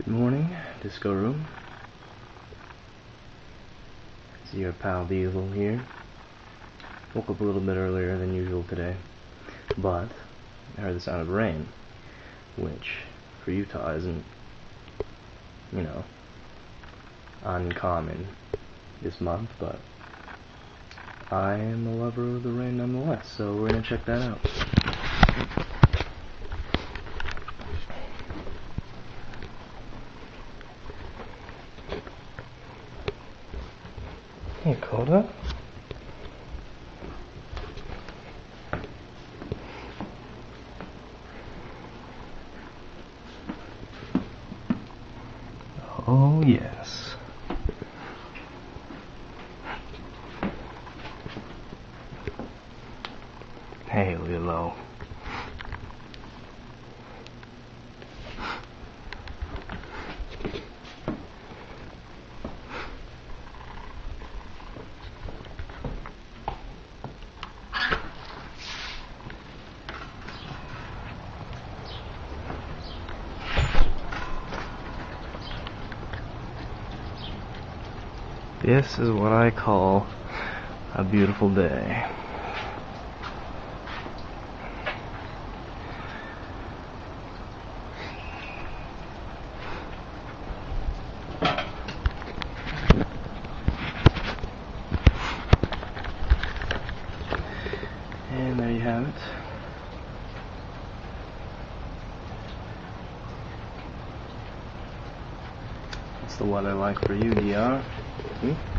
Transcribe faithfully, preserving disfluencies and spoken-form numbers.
Good morning, Disco Room. It's your pal Diesel here. Woke up a little bit earlier than usual today, but I heard the sound of rain, which for Utah isn't, you know, uncommon this month, but I am a lover of the rain nonetheless, so we're gonna check that out. Hey, Coda. Oh, yes. Hey, Lilo. This is what I call a beautiful day. And there you have it. That's the weather like for you, D R. Hmm?